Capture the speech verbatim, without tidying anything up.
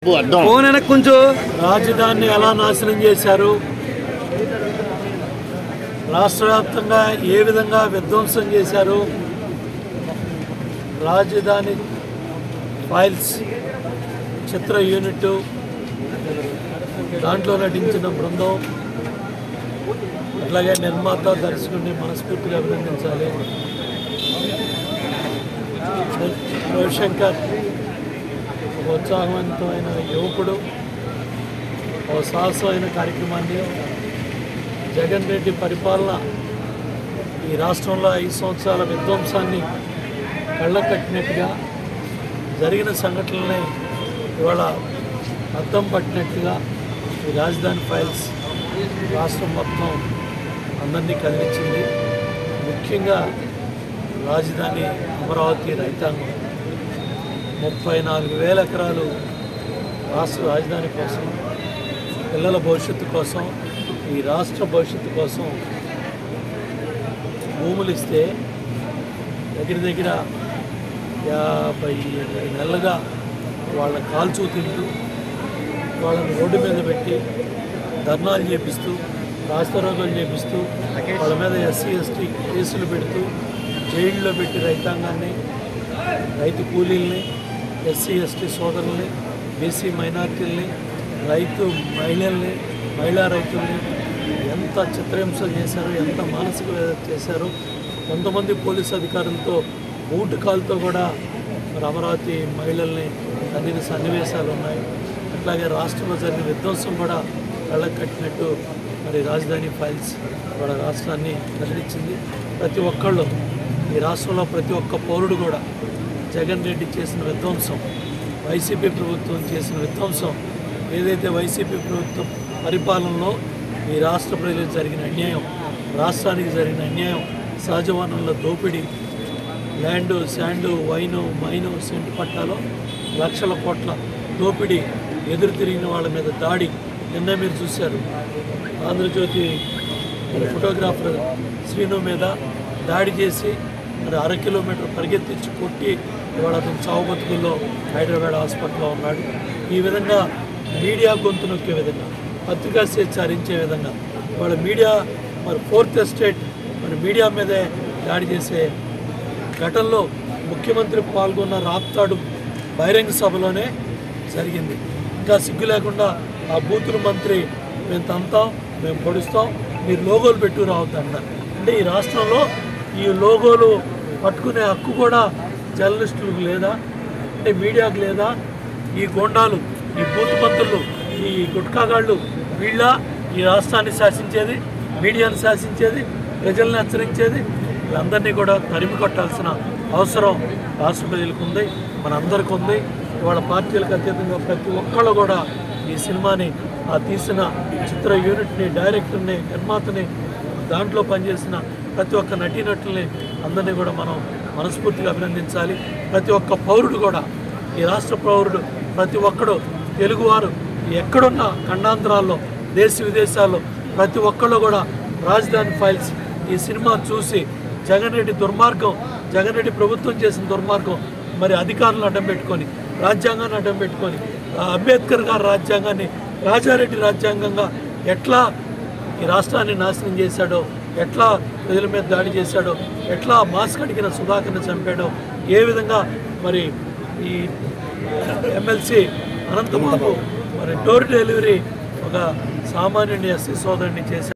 కొంచెం రాజధానిని ఎలా నాశనం చేశారు, రాష్ట్ర వ్యాప్తంగా ఏ విధంగా విధ్వంసం చేశారు, రాజధాని ఫైల్స్ చిత్ర యూనిట్ దాంట్లో నటించిన బృందం, అట్లాగే నిర్మాత దర్శకుడిని మనస్ఫూర్తిగా అభినందించాలి. రవిశంకర్ ఒక ఉత్సాహవంతమైన యువకుడు, ఒక సాహసమైన కార్యక్రమాన్ని, జగన్ రెడ్డి పరిపాలన ఈ రాష్ట్రంలో ఐదు సంవత్సరాల విధ్వంసాన్ని కళ్ళకట్టినట్టుగా, జరిగిన సంఘటనల్ని ఇవాళ అద్దం పట్టినట్టుగా ఈ రాజధాని ఫైల్స్ రాష్ట్రం మొత్తం అందరినీ కదిలించింది. ముఖ్యంగా రాజధాని అమరావతి రైతాంగం ముప్పై నాలుగు వేల ఎకరాలు రాష్ట్ర రాజధాని కోసం, పిల్లల భవిష్యత్తు కోసం, ఈ రాష్ట్ర భవిష్యత్తు కోసం భూములు ఇస్తే దగ్గర దగ్గర యాభై నెలలుగా వాళ్ళ కాల్చూ తింటూ, వాళ్ళని రోడ్డు మీద పెట్టి ధర్నాలు చేపిస్తూ, రాస్తారోకోలు చేపిస్తూ, వాళ్ళ మీద ఎస్సీ ఎస్టీ కేసులు పెడుతూ, జైల్లో పెట్టి రైతాంగాన్ని, రైతు కూలీల్ని, ఎస్సీ ఎస్టీ సోదరుల్ని, బీసీ మైనార్టీల్ని, రైతు మహిళల్ని, మహిళా రైతుల్ని ఎంత చిత్రహింసలు చేశారు, ఎంత మానసిక వేదన చేశారు. కొంతమంది పోలీసు అధికారులతో బూటు కాలుతో కూడా మరి అమరావతి మహిళల్ని తగిన సన్నివేశాలు ఉన్నాయి. అట్లాగే రాష్ట్రంలో జరిగిన విధ్వంసం కూడా కళ్ళకు కట్టినట్టు మరి రాజధాని ఫైల్స్ కూడా రాష్ట్రాన్ని కదిలించింది. ప్రతి ఒక్కళ్ళు, ఈ రాష్ట్రంలో ప్రతి ఒక్క పౌరుడు కూడా జగన్ రెడ్డి చేసిన విధ్వంసం, వైసీపీ ప్రభుత్వం చేసిన విధ్వంసం, ఏదైతే వైసీపీ ప్రభుత్వం పరిపాలనలో ఈ రాష్ట్ర ప్రజలకు జరిగిన అన్యాయం, రాష్ట్రానికి జరిగిన అన్యాయం, సహజ వనరుల దోపిడీ, land sand wine mine cent పట్టాలో లక్షల కోట్ల దోపిడీ, ఎదురు తిరిగిన వాళ్ళ మీద దాడి, నిన్న మీరు చూశారు ఆంధ్రజ్యోతి ఫోటోగ్రాఫర్ శ్రీను మీద దాడి చేసి మరి అర కిలోమీటర్ పరిగెత్తించి కొట్టి ఇవాళ అతను చావు బతుకుల్లో హైదరాబాద్ హాస్పిటల్లో ఉన్నాడు. ఈ విధంగా మీడియా గొంతు నొక్కే విధంగా, పత్రికా స్వేచ్ఛ హరించే విధంగా ఇవాళ మీడియా మరి ఫోర్త్ ఎస్టేట్ మరి మీడియా మీదే దాడి చేసే ఘటనలో ముఖ్యమంత్రి పాల్గొన్న రాప్తాడు బహిరంగ సభలోనే జరిగింది. ఇంకా సిగ్గు లేకుండా ఆ బూతుల మంత్రి మేము తంతాం, మేము పొడుస్తాం, మీరు లోగోలు పెట్టు రావద్దన్నారు. అంటే ఈ రాష్ట్రంలో ఈ లోగోలు పట్టుకునే హక్కు కూడా జర్నలిస్టులకు లేదా, అంటే మీడియాకు లేదా? ఈ గోండాలు, ఈ బూత్ మంత్రులు, ఈ గుట్కాగాళ్ళు వీళ్ళ ఈ రాష్ట్రాన్ని శాసించేది, మీడియాను శాసించేది, ప్రజల్ని హెచ్చరించేది? వీళ్ళందరినీ కూడా తరిమి కొట్టాల్సిన అవసరం రాష్ట్ర ప్రజలకు ఉంది, మనందరికీ ఉంది. ఇవాళ పార్టీలకు అతీతంగా ప్రతి ఒక్కళ్ళు కూడా ఈ సినిమాని, ఆ తీసిన చిత్ర యూనిట్ని, డైరెక్టర్ని, నిర్మాతని, దాంట్లో పనిచేసిన ప్రతి ఒక్క నటీనటుల్ని అందరినీ కూడా మనం మనస్ఫూర్తిగా అభినందించాలి. ప్రతి ఒక్క పౌరుడు కూడా, ఈ రాష్ట్ర పౌరుడు ప్రతి ఒక్కడు, తెలుగువారు ఎక్కడున్న ఖండాంతరాల్లో, దేశ విదేశాల్లో ప్రతి ఒక్కళ్ళు కూడా రాజధాని ఫైల్స్ ఈ సినిమా చూసి జగన్ రెడ్డి దుర్మార్గం, జగన్ రెడ్డి ప్రభుత్వం చేసిన దుర్మార్గం, మరి అధికారులను అడ్డం పెట్టుకొని, రాజ్యాంగాన్ని అడ్డం పెట్టుకొని, అంబేద్కర్ గారి రాజ్యాంగాన్ని రాజారెడ్డి రాజ్యాంగంగా ఎట్లా ఈ రాష్ట్రాన్ని నాశనం చేశాడో, ఎట్లా ప్రజల మీద దాడి చేశాడో, ఎట్లా మాస్క్ అడిగిన సుధాకర్ని చంపాడో, ఏ విధంగా మరి ఈ ఎమ్మెల్సీ అనంతబాబు మరి డోర్ డెలివరీ ఒక సామాన్యుని ఎస్సీ సోదరుని చేశాడు.